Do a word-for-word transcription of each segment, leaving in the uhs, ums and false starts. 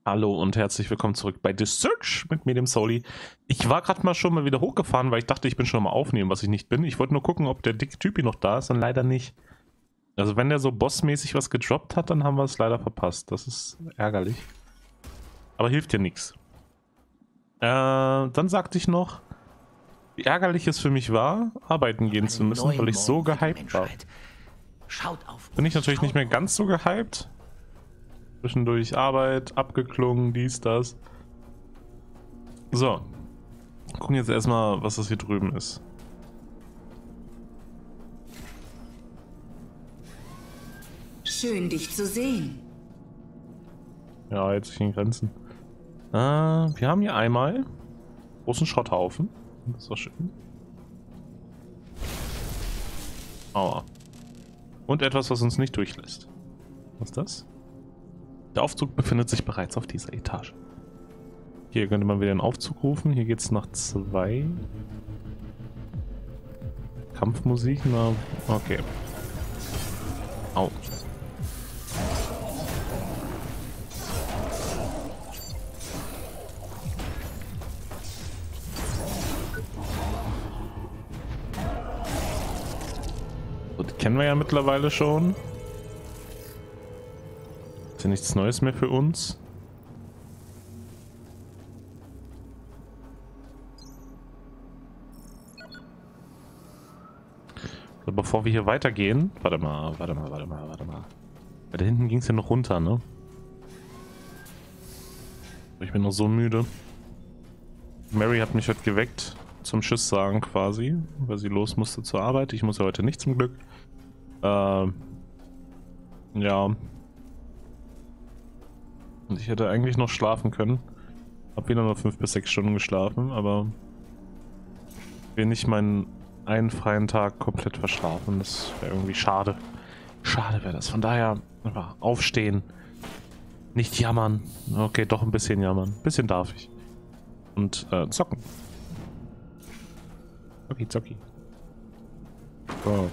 Hallo und herzlich willkommen zurück bei The Search mit mir, dem Soli. Ich war gerade mal schon mal wieder hochgefahren, weil ich dachte, ich bin schon mal aufnehmen, was ich nicht bin. Ich wollte nur gucken, ob der dicke Typi noch da ist und leider nicht. Also wenn der so bossmäßig was gedroppt hat, dann haben wir es leider verpasst. Das ist ärgerlich. Aber hilft ja nichts. Äh, dann sagte ich noch, wie ärgerlich es für mich war, arbeiten gehen zu müssen, weil ich so gehypt war. Schaut auf Bin ich uns, natürlich nicht schaut mehr auf ganz so gehypt. Zwischendurch Arbeit, abgeklungen, dies, das. So. Gucken jetzt erstmal, was das hier drüben ist. Schön, dich zu sehen. Ja, jetzt sich in Grenzen. Äh, wir haben hier einmal großen Schrotthaufen. Das ist doch schön. Aua. Und etwas, was uns nicht durchlässt. Was ist das? Der Aufzug befindet sich bereits auf dieser Etage. Hier könnte man wieder einen Aufzug rufen. Hier geht es nach zwei. Kampfmusik, na, okay. Au. So, die kennen wir ja mittlerweile schon. Ist ja nichts Neues mehr für uns. So, bevor wir hier weitergehen, warte mal, warte mal, warte mal, warte mal. Weil da hinten ging es ja noch runter, ne? Ich bin noch so müde. Mary hat mich heute geweckt zum Tschüss sagen quasi, weil sie los musste zur Arbeit. Ich muss ja heute nicht zum Glück. Ähm, ja. Und ich hätte eigentlich noch schlafen können. Hab wieder nur fünf bis sechs Stunden geschlafen, aber will nicht meinen einen freien Tag komplett verschlafen. Das wäre irgendwie schade. Schade wäre das. Von daher einfach aufstehen. Nicht jammern. Okay, doch ein bisschen jammern. Ein bisschen darf ich. Und äh, zocken. Okay, zocki. So.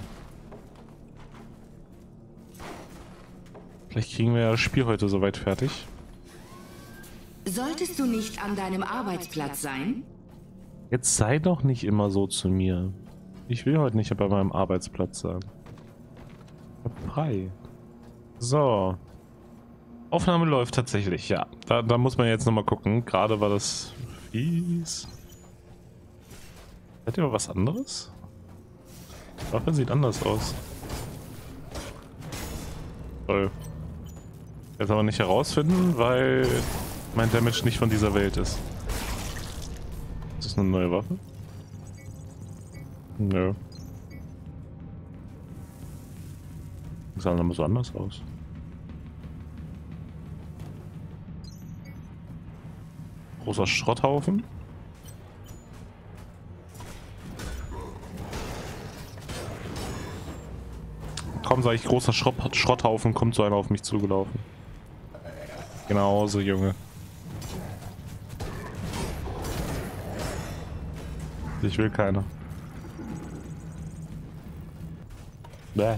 Vielleicht kriegen wir ja das Spiel heute soweit fertig. Solltest du nicht an deinem Arbeitsplatz sein? Jetzt sei doch nicht immer so zu mir. Ich will heute nicht bei meinem Arbeitsplatz sein. Ich hab frei. So. Aufnahme läuft tatsächlich, ja. Da, da muss man jetzt nochmal gucken. Gerade war das fies. Hat ihr was anderes? Die Waffe sieht anders aus. Toll. Jetzt aber nicht herausfinden, weil mein Damage nicht von dieser Welt ist. Ist das eine neue Waffe? Nö. Die sahen aber so anders aus. Großer Schrotthaufen. Kaum sage ich großer Schrott Schrotthaufen, kommt so einer auf mich zugelaufen. Genauso, Junge. Ich will keine. Bäh.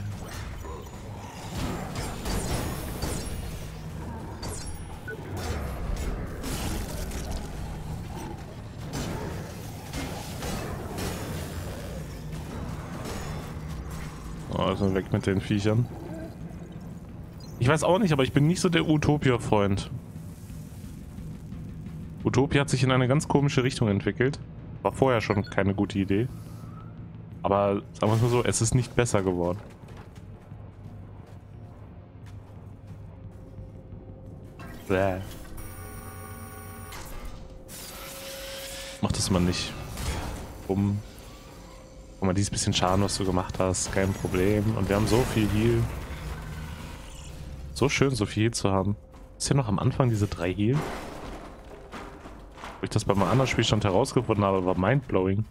Oh, also weg mit den Viechern. Ich weiß auch nicht, aber ich bin nicht so der Utopia-Freund. Utopia hat sich in eine ganz komische Richtung entwickelt. War vorher schon keine gute Idee. Aber sagen wir es mal so, es ist nicht besser geworden. Bäh. Mach das mal nicht. Um. Guck mal, dieses bisschen Schaden, was du gemacht hast, kein Problem. Und wir haben so viel Heal. So schön, so viel Heal zu haben. Ist ja noch am Anfang diese drei Heal. Wo ich das bei meinem anderen Spielstand herausgefunden habe, war mindblowing.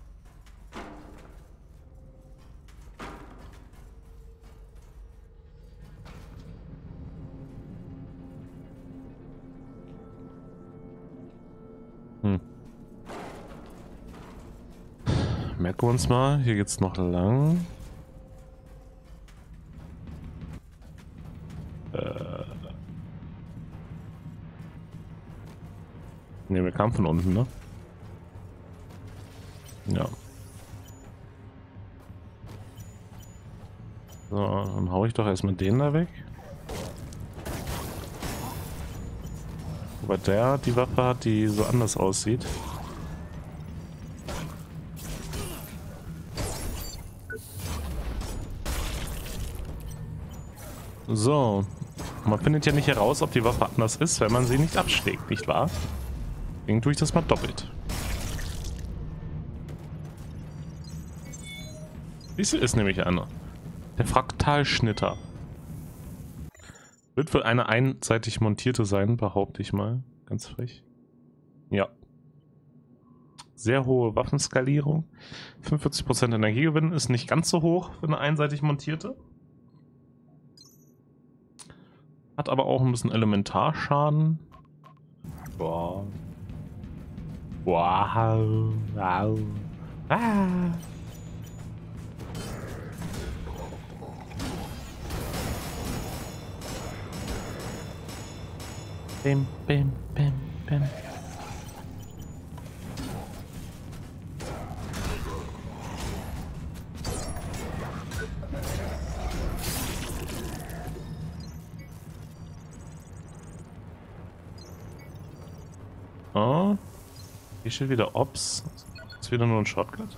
Hm. Merken wir uns mal, hier geht's noch lang. Äh. Ne, wir kamen von unten, ne? Ja. So, dann hau ich doch erstmal den da weg. Wobei der die Waffe hat, die so anders aussieht. So. Man findet ja nicht heraus, ob die Waffe anders ist, wenn man sie nicht abschlägt, nicht wahr? Deswegen tue ich das mal doppelt. Diese ist nämlich eine. Der Fraktalschnitter. Wird wohl eine einseitig montierte sein, behaupte ich mal. Ganz frech. Ja. Sehr hohe Waffenskalierung. fünfundvierzig Prozent Energiegewinn ist nicht ganz so hoch für eine einseitig montierte. Hat aber auch ein bisschen Elementarschaden. Boah. Wow. Wow. Ah. Bim, bim, bim, bim. Oh. Hier steht wieder Ops. Ist wieder nur ein Shortcut.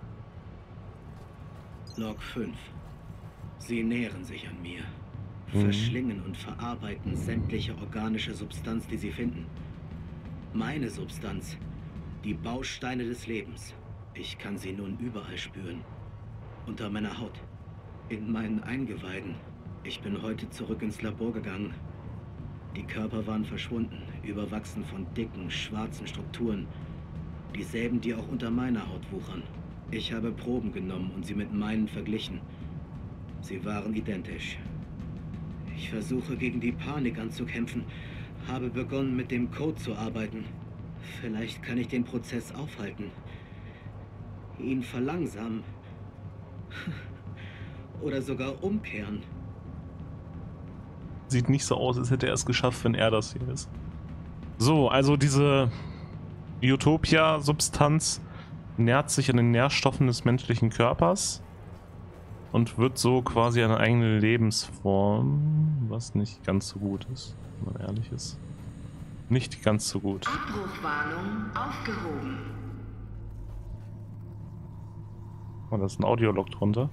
Log fünf. Sie nähren sich an mir. Mhm. Verschlingen und verarbeiten sämtliche organische Substanz, die sie finden. Meine Substanz. Die Bausteine des Lebens. Ich kann sie nun überall spüren. Unter meiner Haut. In meinen Eingeweiden. Ich bin heute zurück ins Labor gegangen. Die Körper waren verschwunden, überwachsen von dicken, schwarzen Strukturen. Dieselben, die auch unter meiner Haut wuchern. Ich habe Proben genommen und sie mit meinen verglichen. Sie waren identisch. Ich versuche gegen die Panik anzukämpfen, habe begonnen mit dem Code zu arbeiten. Vielleicht kann ich den Prozess aufhalten. Ihn verlangsamen. Oder sogar umkehren. Sieht nicht so aus, als hätte er es geschafft, wenn er das hier ist. So, also diese Utopia-Substanz nährt sich an den Nährstoffen des menschlichen Körpers und wird so quasi eine eigene Lebensform, was nicht ganz so gut ist, wenn man ehrlich ist. Nicht ganz so gut. Abbruchwarnung aufgehoben. Oh, da ist ein Audiolog drunter.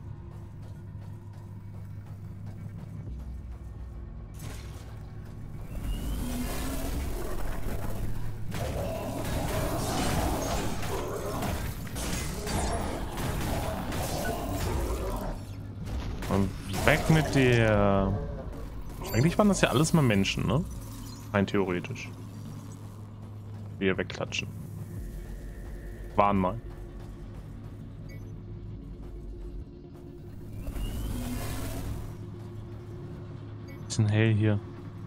Und weg mit der... Eigentlich waren das ja alles mal Menschen, ne? Rein theoretisch. Die hier wegklatschen. Waren mal. Bisschen hell hier.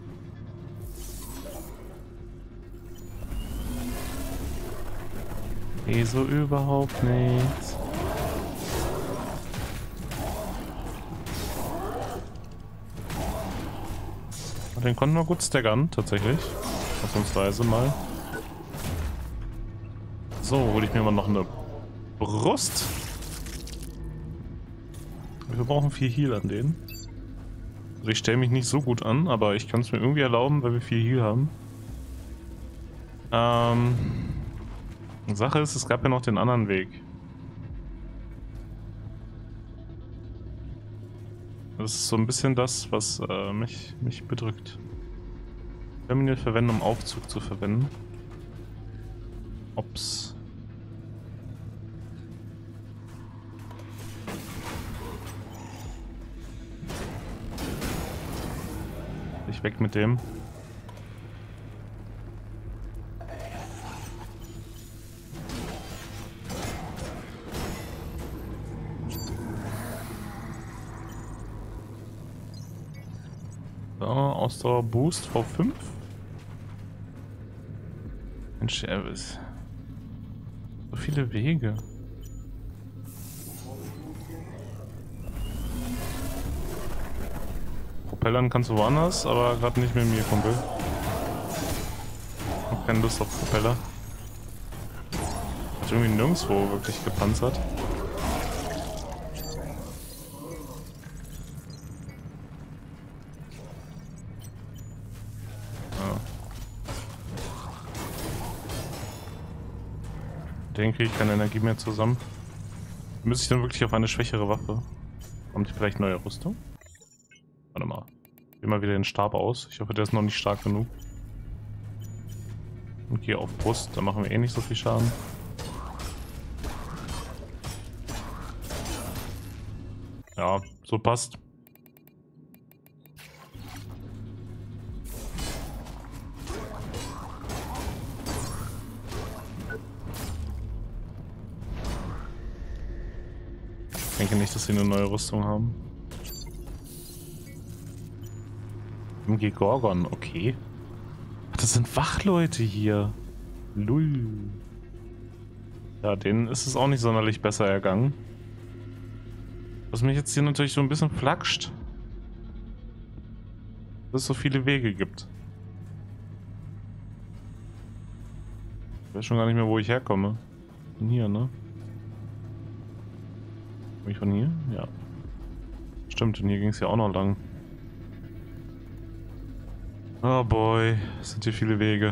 Eh so überhaupt nichts. Den konnten wir gut staggern, tatsächlich. Ausnahmsweise mal. So, hole ich mir mal noch eine Brust. Wir brauchen viel Heal an denen. Also ich stelle mich nicht so gut an, aber ich kann es mir irgendwie erlauben, weil wir viel Heal haben. Ähm... Die Sache ist, es gab ja noch den anderen Weg. Das ist so ein bisschen das, was äh, mich, mich bedrückt. Terminal verwenden, um Aufzug zu verwenden. Ops. Ich weg mit dem. So, Ausdauer Boost V fünf. Mensch, Elvis. So viele Wege. Propellern kannst du woanders, aber gerade nicht mit mir, Kumpel. keine Lust auf Propeller. Hat irgendwie nirgendwo wirklich gepanzert. Den kriege ich keine Energie mehr zusammen. Müsste ich dann wirklich auf eine schwächere Waffe? Kommt vielleicht neue Rüstung? Warte mal. Geh mal wieder den Stab aus. Ich hoffe, der ist noch nicht stark genug. Und gehe auf Brust, da machen wir eh nicht so viel Schaden. Ja, so passt. Ich denke nicht, dass sie eine neue Rüstung haben. M G Gorgon, okay. Ach, das sind Wachleute hier. Lull. Ja, denen ist es auch nicht sonderlich besser ergangen. Was mich jetzt hier natürlich so ein bisschen flackscht, dass es so viele Wege gibt. Ich weiß schon gar nicht mehr, wo ich herkomme. Von hier, ne? Komme ich von hier? Ja. Stimmt, und hier ging es ja auch noch lang. Oh boy, es sind hier viele Wege.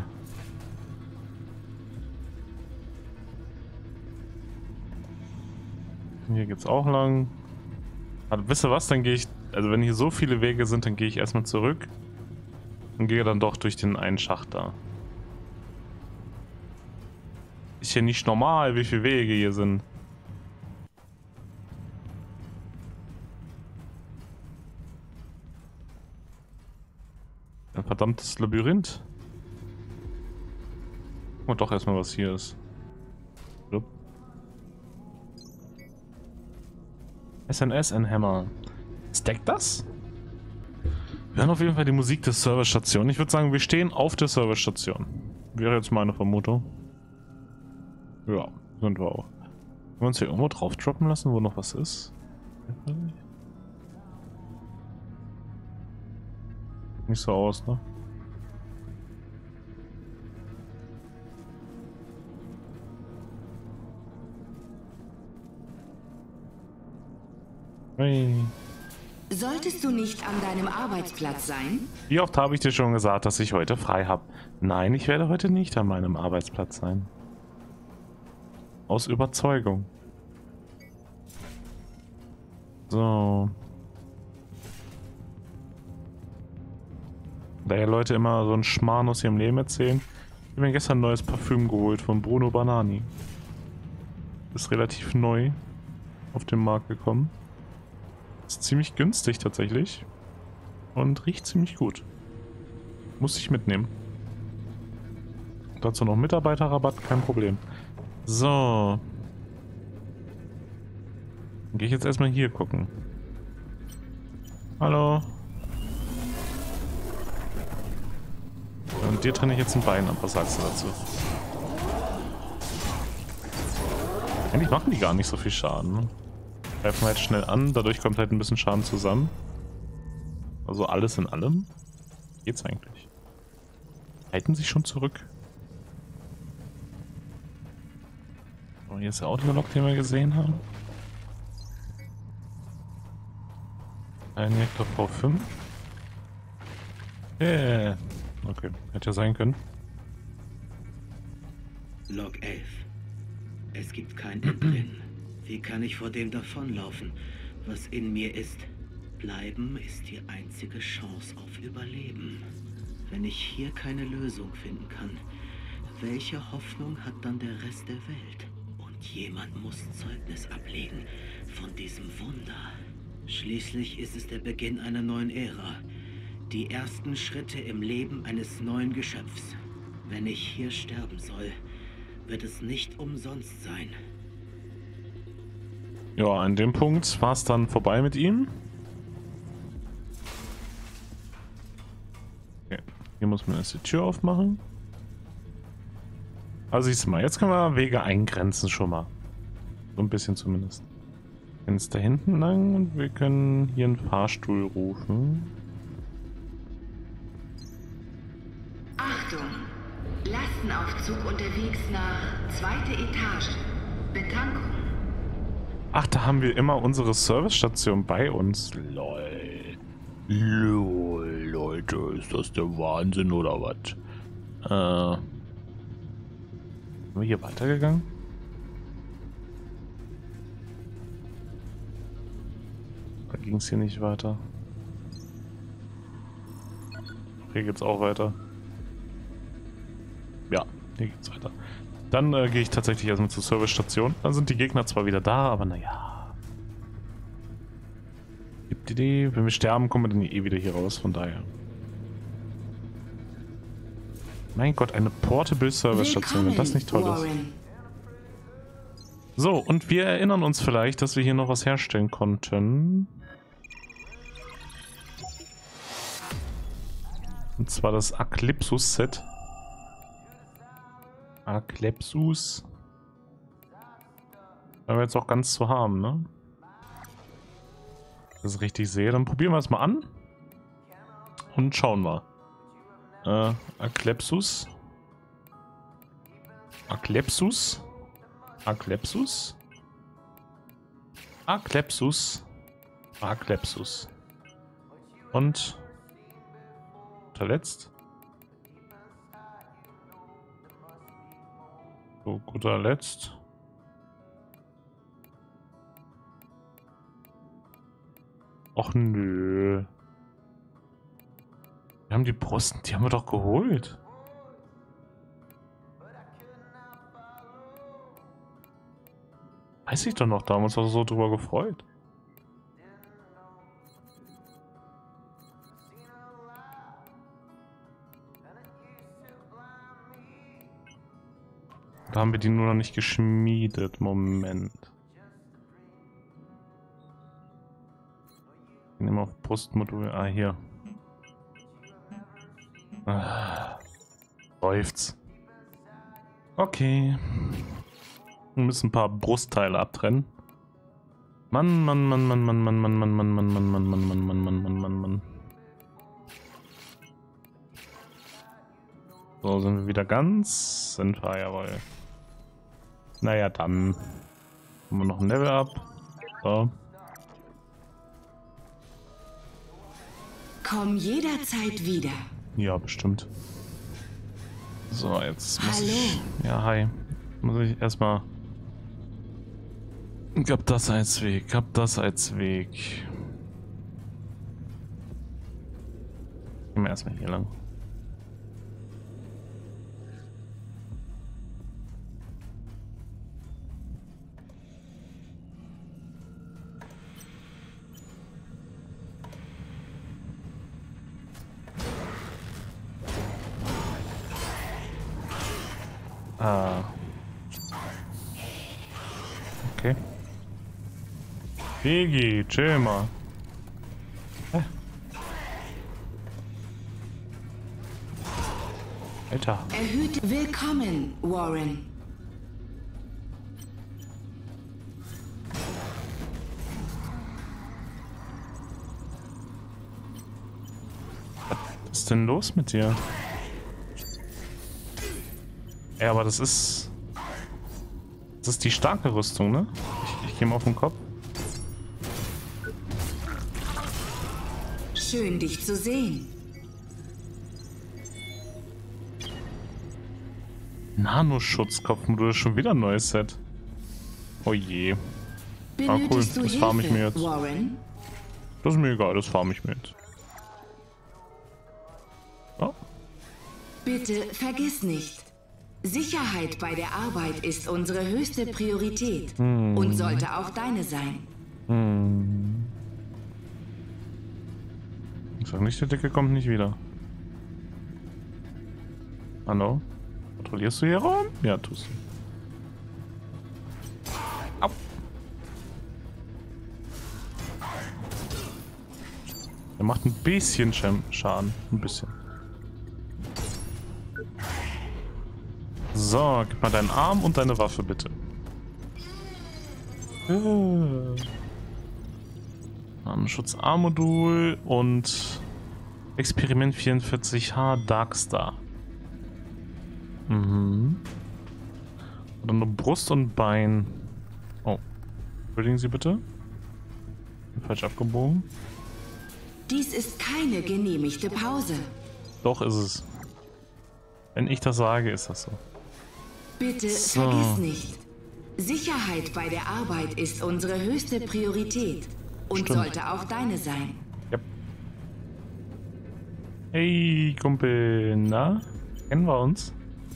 Hier geht's auch lang. Aber wisst ihr was, dann gehe ich, also wenn hier so viele Wege sind, dann gehe ich erstmal zurück und gehe dann doch durch den einen Schacht da. Ist hier nicht normal, wie viele Wege hier sind. Ein verdammtes Labyrinth. Und doch erstmal, was hier ist. S N S and Hammer. Stackt das? Wir hören auf jeden Fall die Musik der Serverstation. Ich würde sagen, wir stehen auf der Serverstation. Wäre jetzt meine Vermutung. Ja, sind wir auch. Können wir uns hier irgendwo drauf droppen lassen, wo noch was ist? Nicht so aus, ne? Hey. Solltest du nicht an deinem Arbeitsplatz sein? Wie oft habe ich dir schon gesagt, dass ich heute frei habe? Nein, ich werde heute nicht an meinem Arbeitsplatz sein. Aus Überzeugung. So. Da ja Leute immer so einen Schmarrn aus ihrem Leben erzählen. Ich habe mir gestern ein neues Parfüm geholt von Bruno Banani. Ist relativ neu auf den Markt gekommen. Ist ziemlich günstig tatsächlich. Und riecht ziemlich gut. Muss ich mitnehmen. Dazu noch Mitarbeiterrabatt, kein Problem. So. Dann gehe ich jetzt erstmal hier gucken. Hallo. Und dir trenne ich jetzt ein Bein ab. Was sagst du dazu? Eigentlich machen die gar nicht so viel Schaden. Ne? Greifen wir halt schnell an, dadurch kommt halt ein bisschen Schaden zusammen. Also alles in allem geht's eigentlich. Halten sich schon zurück. Oh, hier ist der Autolog, den wir gesehen haben. Ein Reaktor V fünf. Yeah. Okay, hätte ja sein können. Log elf. Es gibt kein Entrinnen. Wie kann ich vor dem davonlaufen, was in mir ist? Bleiben ist die einzige Chance auf Überleben. Wenn ich hier keine Lösung finden kann, welche Hoffnung hat dann der Rest der Welt? Und jemand muss Zeugnis ablegen von diesem Wunder. Schließlich ist es der Beginn einer neuen Ära. Die ersten Schritte im Leben eines neuen Geschöpfs. Wenn ich hier sterben soll, wird es nicht umsonst sein. Ja, an dem Punkt war es dann vorbei mit ihm. Okay, hier muss man jetzt die Tür aufmachen. Also siehst du mal, jetzt können wir Wege eingrenzen schon mal. So ein bisschen zumindest. Jetzt da hinten lang und wir können hier einen Fahrstuhl rufen. Achtung! Lastenaufzug unterwegs nach zweite Etage. Betankung. Ach, da haben wir immer unsere Servicestation bei uns. Lol. Lol, Leute, ist das der Wahnsinn oder was? Äh. Sind wir hier weitergegangen? Da ging es hier nicht weiter. Hier geht's auch weiter. Ja, hier geht's weiter. Dann äh, gehe ich tatsächlich erstmal zur Servicestation. Dann sind die Gegner zwar wieder da, aber naja. Wenn wir sterben, kommen wir dann eh wieder hier raus, von daher. Mein Gott, eine Portable Servicestation, wenn das nicht toll ist. So, und wir erinnern uns vielleicht, dass wir hier noch was herstellen konnten. Und zwar das Aklepsus-Set. Aklepsus. Wenn wir jetzt auch ganz zu haben, ne? Das ist richtig sehe. Dann probieren wir es mal an. Und schauen wir. Äh, Aklepsus. Aklepsus. Aklepsus. Aklepsus. Aklepsus. Und zuletzt. So, guter Letzt. Och nö. Wir haben die Brusten, die haben wir doch geholt. Weiß ich doch noch, da haben wir uns doch so drüber gefreut. Da haben wir die nur noch nicht geschmiedet. Moment. Ich nehme auf Brustmodul. Ah, hier. Ah, läuft's. Okay. Wir müssen ein paar Brustteile abtrennen. Mann, Mann, Mann, Mann, Mann, Mann, Mann, Mann, Mann, Mann, Mann, Mann, Mann, Mann, Mann, Mann, Mann, Mann, Mann. So, sind wir wieder ganz. Sind wir, jawohl. Naja, dann haben wir noch ein Level up. So. Komm jederzeit wieder. Ja, bestimmt. So, jetzt muss Hallo. ich... Ja, hi. Muss ich erstmal... Ich hab das als Weg. Ich hab das als Weg. Gehen wir erstmal hier lang. Ah. Okay. Biggie, chill mal. Hä? Alter. Erhöht willkommen, Warren. Was ist denn los mit dir? Ja, aber das ist... Das ist die starke Rüstung, ne? Ich, ich gehe mal auf den Kopf. Schön, dich zu sehen. Nanoschutzkopfmodul, schon wieder ein neues Set. Oh je. Benötigst Ah, cool. du Das farm ich Hilfe, mir jetzt. Warren? Das ist mir egal, das farm ich mir jetzt. Oh. Bitte vergiss nicht. Sicherheit bei der Arbeit ist unsere höchste Priorität Hm. und sollte auch deine sein. Hm. Ich sag nicht, der Dicke kommt nicht wieder. Hallo? Patrouillierst du hier rum? Ja, tust du. Au. Er macht ein bisschen Schaden. Ein bisschen. So, gib mal deinen Arm und deine Waffe, bitte. Äh. Schutz-A-Modul und Experiment vierundvierzig H Darkstar. Mhm. Oder nur Brust und Bein. Oh. Entschuldigen Sie bitte. Bin falsch abgebogen. Dies ist keine genehmigte Pause. Doch ist es. Wenn ich das sage, ist das so. Bitte So. vergiss nicht. Sicherheit bei der Arbeit ist unsere höchste Priorität und Stimmt. sollte auch deine sein. Ja. Hey, Kumpel. Na? Kennen wir uns?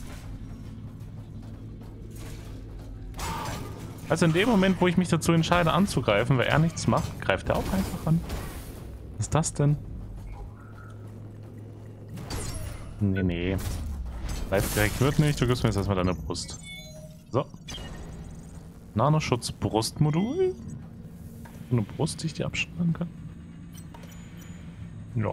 Also in dem Moment, wo ich mich dazu entscheide anzugreifen, weil er nichts macht, greift er auch einfach an. Was ist das denn? Nee, nee. Live direkt wird nicht, du gibst mir jetzt erstmal deine Brust. So. Nanoschutz Brustmodul. Eine Brust, die ich dir abschneiden kann. Ja.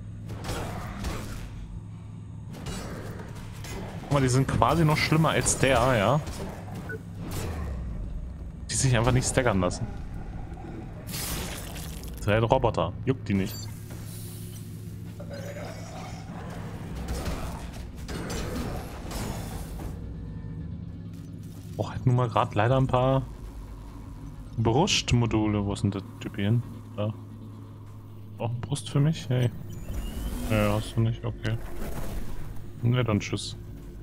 Guck mal, die sind quasi noch schlimmer als der, ja. Die sich einfach nicht staggern lassen. Das ist halt Roboter. Juckt die nicht. Oh, hat nun mal gerade leider ein paar Brustmodule. Wo sind das Typien? Da. Auch eine Brust für mich? Hey. Ja, hast du nicht? Okay. Ne, dann tschüss.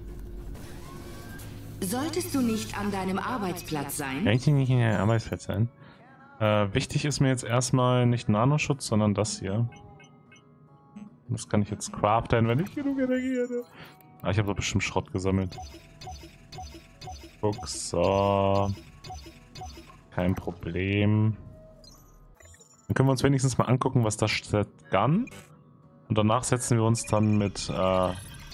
Solltest du nicht an deinem Arbeitsplatz sein? Kann ich nicht in der Arbeitsplatz sein? Äh, wichtig ist mir jetzt erstmal nicht Nanoschutz, sondern das hier. Das kann ich jetzt craften, wenn ich genug Energie hätte. Ah, ich habe doch bestimmt Schrott gesammelt. Guck, so. Kein Problem. Dann können wir uns wenigstens mal angucken, was das Set Gun. Und danach setzen wir uns dann mit, äh,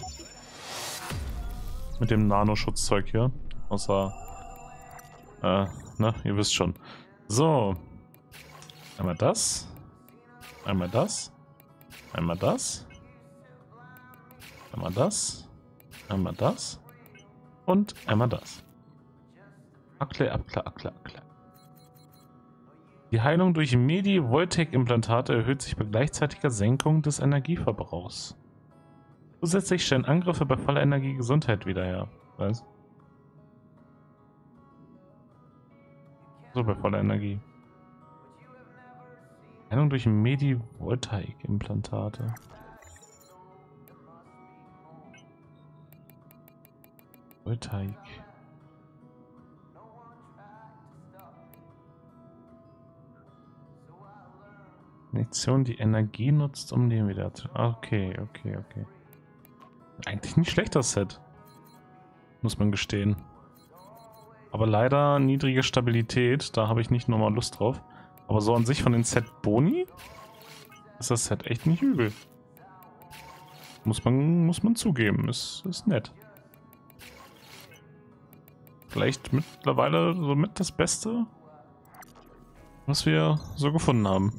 mit dem Nanoschutzeug hier. Außer, äh, ne, ihr wisst schon. So. Einmal das. Einmal das. Einmal das. Einmal das. Einmal das. Und einmal das. Abklär, abklär, abklär, abklär. Die Heilung durch Medi-Voltec-Implantate erhöht sich bei gleichzeitiger Senkung des Energieverbrauchs. Zusätzlich stellen Angriffe bei voller Energie Gesundheit wieder her. Was? So, bei voller Energie. Heilung durch Medi-Voltec-Implantate. Voltaik. Munition, die Energie nutzt, um den wieder zu... Okay, okay, okay. Eigentlich nicht schlecht, das Set. Muss man gestehen. Aber leider niedrige Stabilität, da habe ich nicht nochmal Lust drauf. Aber so an sich von den Set-Boni ist das Set echt nicht übel. Muss man, muss man zugeben, ist, ist nett. Vielleicht mittlerweile so mit das Beste, was wir so gefunden haben.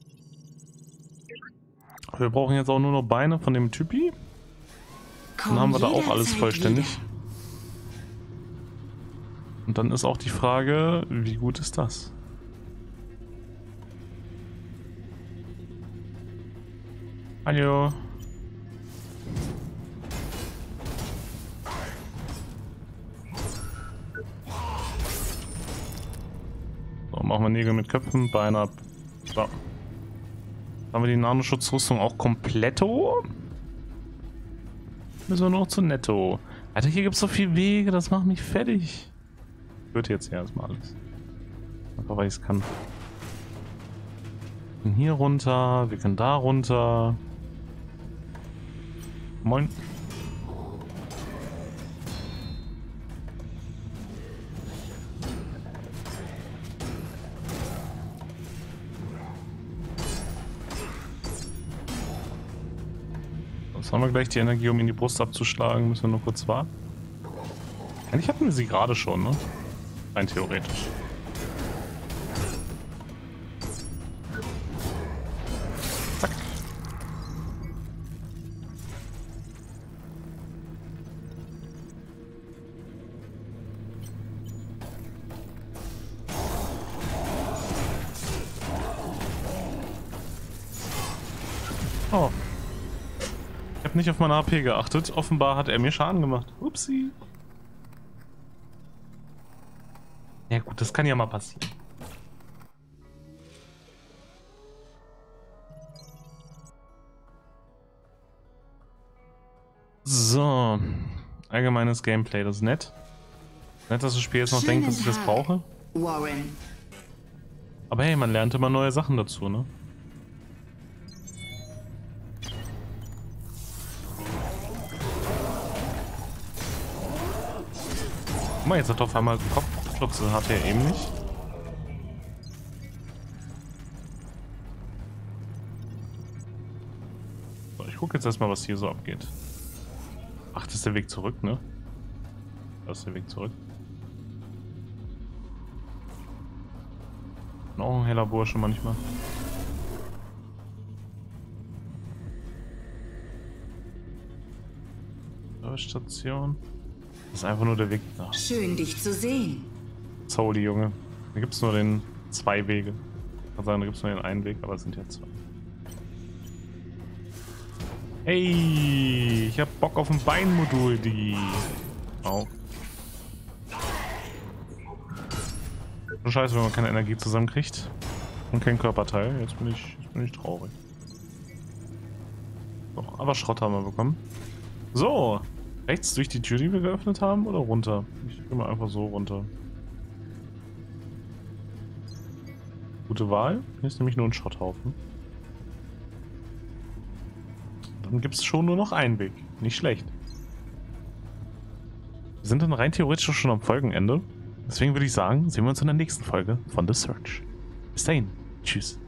Wir brauchen jetzt auch nur noch Beine von dem Typi. Dann haben wir da auch alles vollständig. Und dann ist auch die Frage, wie gut ist das? Hallo. So, machen wir Nägel mit Köpfen, Beine ab. So. Haben wir die Nanoschutzrüstung auch kompletto? Müssen wir noch zu netto. Alter, hier gibt es so viele Wege, das macht mich fertig. Ich würde jetzt hier erstmal alles. Einfach weil ich es kann. Wir können hier runter, wir können da runter. Moin. Jetzt haben wir gleich die Energie, um ihn die Brust abzuschlagen. Müssen wir nur kurz warten. Eigentlich hatten wir sie gerade schon, ne? Rein theoretisch. Zack. Oh. Ich hab habe nicht auf meine H P geachtet. Offenbar hat er mir Schaden gemacht. Upsi. Ja gut, das kann ja mal passieren. So. Allgemeines Gameplay, das ist nett. Nett, dass das Spiel jetzt noch Schönen denkt, dass ich das Tag, brauche. Warren. Aber hey, man lernt immer neue Sachen dazu, ne? Guck mal, jetzt hat er auf einmal Kopfklopse, hatte er eben nicht. So, ich gucke jetzt erstmal, was hier so abgeht. Ach, das ist der Weg zurück, ne? Das ist der Weg zurück. Noch ein heller Bursche manchmal. Station. Das ist einfach nur der Weg nach. Schön, dich zu sehen. Soli, Junge. Da gibt es nur den zwei Wege. Ich kann sagen, da gibt es nur den einen Weg, aber es sind ja zwei. Hey, ich hab Bock auf ein Beinmodul, die. Au. So scheiße, wenn man keine Energie zusammenkriegt. Und kein Körperteil. Jetzt bin ich, jetzt bin ich traurig. Doch, aber Schrott haben wir bekommen. So. Rechts durch die Tür, die wir geöffnet haben, oder runter? Ich gehe mal einfach so runter. Gute Wahl. Hier ist nämlich nur ein Schrotthaufen. Dann gibt es schon nur noch einen Weg. Nicht schlecht. Wir sind dann rein theoretisch schon am Folgenende. Deswegen würde ich sagen, sehen wir uns in der nächsten Folge von The Search. Bis dahin. Tschüss.